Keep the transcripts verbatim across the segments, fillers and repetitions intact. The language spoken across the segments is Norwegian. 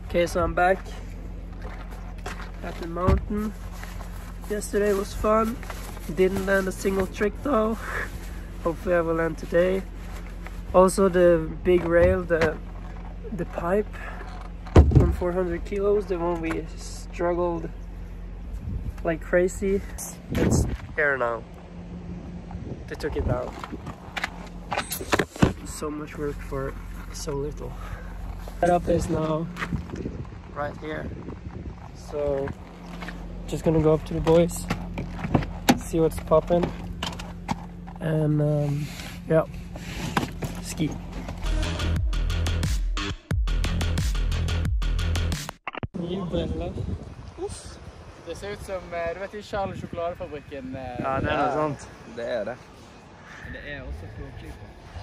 Okay, so I'm back at the mountain. Yesterday was fun. Didn't land a single trick though. Hopefully I will land today. Also the big rail, the the pipe from four hundred kilos, the one we struggled like crazy. It's here now. They took it down. So much work for so little. Setup is now right here. So just gonna go up to the boys, see what's popping, and um, yeah, ski. Nye briller. Uff. Det ser ut som, du vet, i Charles sjokoladefabrikken. Ja, det er noe sant. Det er det. Men det er også flåklyper.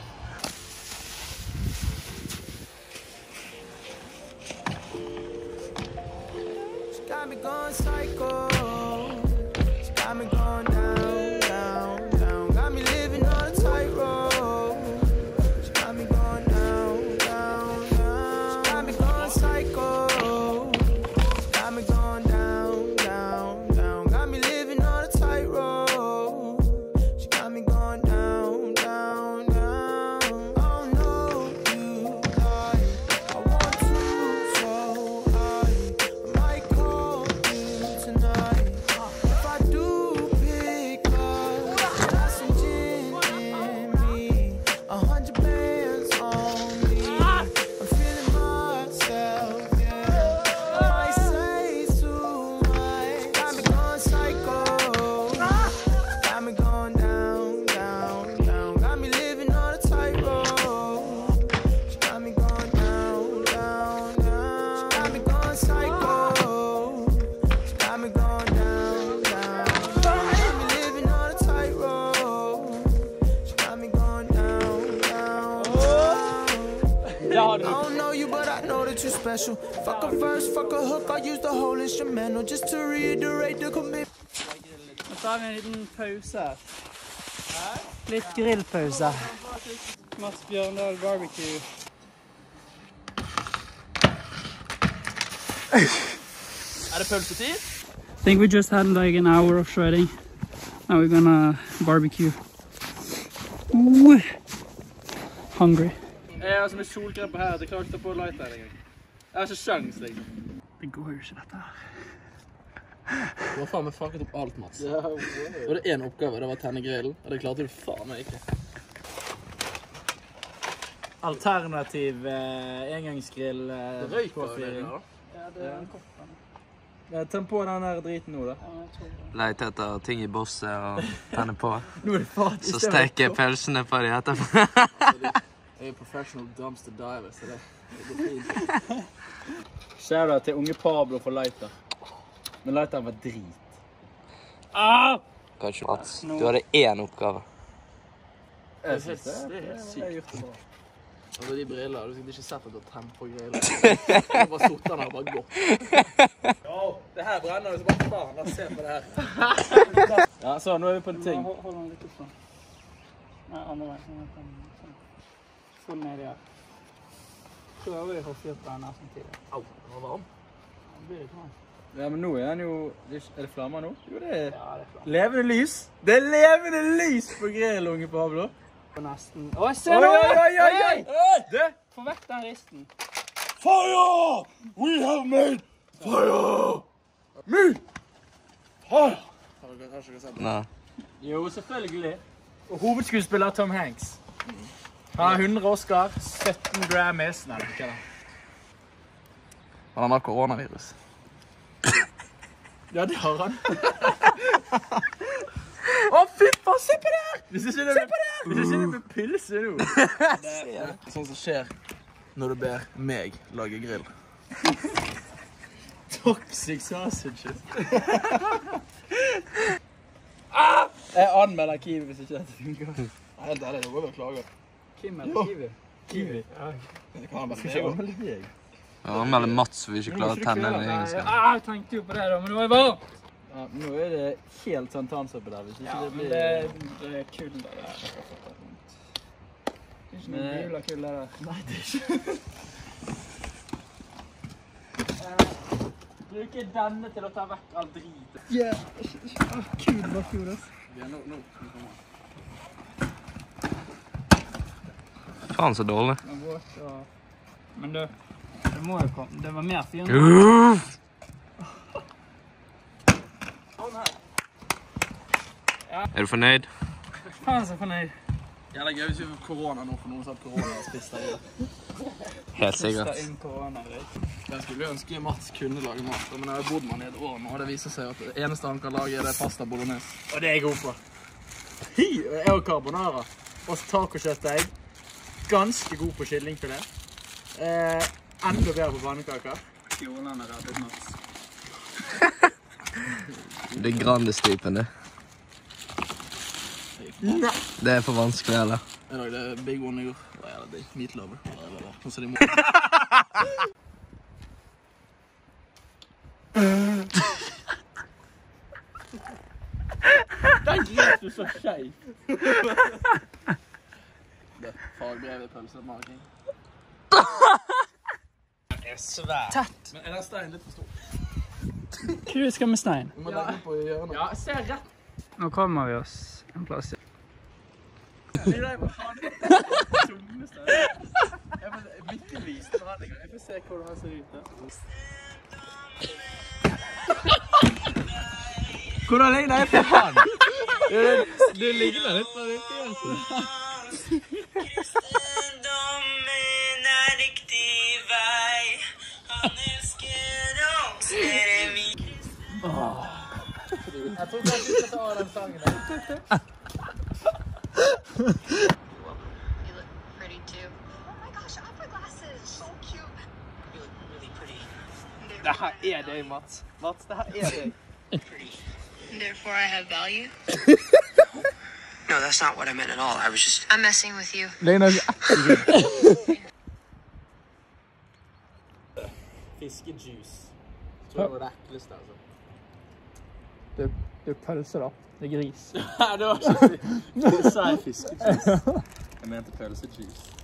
She got me going psycho. She got me going down, down, down. Got me living on a tightrope. She got me going down, down, down. She got me going psycho. She got me going down, down, down. Got me living on a tightrope. She got me going down, down, down. Oh no, you lie. I want to so high. I might call you tonight. If I do pick up, got some gin in me. A hundred bands on me. I'm feeling myself, yeah. I might say too much. Got me going psycho. Got me going down, down, down. Got me living on a tightrope. She got me going down, down, down. She got me going psycho. She got me going down, down, down. Got me living on a tightrope. She got me going down, down, down. I don't know you, but I know that you're special. Fuck a verse, fuck a hook, I use the whole instrumental just to reiterate the commitment. Nå tar vi en liten pause her. Litt grillpause. Mats Bjørndal barbecue. Er det pølsetid? I think we just had like an hour of shredding. Now we're gonna barbecue. Ooh. Hungry. Jeg har som en solkrempe her, det klarer ikke å ta på light her engang. Jeg har ikke sjans, liksom. Det går jo ikke dette her. Du har faen meg fucket opp alt, Mats. Ja, wow. Det var en oppgave, det var å tenne grillen, og det klarte du faen meg ikke. Alternativ eh, engangsgrill. Eh, Det røyker jo det da. Ja, det er en kopp. Ja, tenn på den her driten nå da. Leit etter ting i bosset og tenne på. Nå er det fat. Så steker jeg pølsene på de etterpå. Jeg er professional dumpster diver, så det, det går fint. Shoutout til unge Pablo for lighter. Men lighteren var drit. Ah! Kanskje Mats, du hadde én oppgave. Jeg synes det, det er helt sykt. Altså de briller, du har ikke sett at du har tent på grillen. Du har bare suttet den og bare gått. Ja, det her brenner jo så bare faen, la oss se på det her. Ja, så nå er vi på en ting. Hold den litt opp sånn. Nei, andre vei. Få den ned i her. Prøver vi å få fyrt på den her samtidig. Au, den var varm. Det blir litt varm. Ja, men nå er den jo... Er det flammer nå? Jo, det er... Ja, det er flammer. Levende lys! Det er levende lys på grill, unge Pablo. På nesten... Å, se nå! Oi, oi, oi, oi! Det! Få vekk den risten. Fire! We have made fire! Me! Fire! Har du kanskje ikke sett det? Nei. Jo, selvfølgelig. Og hovedskuespiller Tom Hanks. Han har hundre Oscar, sytten Grammys. Nei, ikke det. Han har koronavirus. Ja, det har han. Å, fy faen, se på det her! Hvis ikke det blir pilse nå. Det er sånn som skjer når du ber meg lage grill. Toxic sausages. Ah! Jeg anmelder Kiwi hvis ikke dette funker. Nei, helt ærlig, det går vel å klage. Kim eller Kiwi? Kiwi. Det kan han bare ikke anmelde deg. Ja, anmelde Mats for vi ikke klarer å tenne den engelske. Ah, jeg tenkte jo på det da, men nå er det varmt. Ja, nå er det helt santansuppe der, hvis ikke Ja, det men blir... det, det er kull der. Det er ikke noe Men- gula kull der. Nei, det er ikke... bruker denne til å ta vekk all drit. Ja, kul var kul, ass. Ja, nå, nå. Faen så dårlig. Det var vårt, og... Men du, det må jo komme. Det var mer fint. Er du fornøyd? Faen så fornøyd. Jævla gøy hvis vi får korona nå, for noen som har korona og spist der. Helt sikkert. Spist inn korona, vet. Jeg skulle ønske Mats kunne lage mat, men jeg har bodd med han i et år nå, og det viser seg at det eneste han kan lage er det pasta bolognese. Og det er jeg god på. Jeg og carbonara. Og tacokjøttdeig. Ganske god på kyllingfilet. Eh, enda bedre på pannekaker. Kjolene er reddet Mats. Det er Grandis-typen, det. Nei. Det er for vanskelig, eller? Jeg lagde big one i går. Hva er det? Meatlover. Nå ser de må. Den grep du så skjev. Det er fagbrevet pølsemaking. Den er svær. Tett. Men er den steinen litt for stor? Hva skal med stein? Vi må legge den på hjørnet. Ja, jeg ser rett. Nå kommer vi oss en plass. Det er jo faen. Tunge stein. Jeg må ikke vise det her. Jeg får se hvordan han ser ut der. Hvordan ligner jeg på han? Du ligner litt på det. Kristendommen er riktig vei. Han elsker oss, dere vi kristne. Jeg tror kanskje vi skal ta av den sangen der. You look pretty too. Oh my gosh, opera glasses. So cute. You look really pretty. Det her er deg, Mats. Mats, det her er deg. Pretty. Therefore I have value? No, that's not what I meant at all. I was just... I'm messing with you. Fiskejuice. Tror jeg var det ekleste, altså. Det er pølse da. Det er gris. Nei, det var ikke... Du sa fiskejuice. Jeg mente pølsejuice.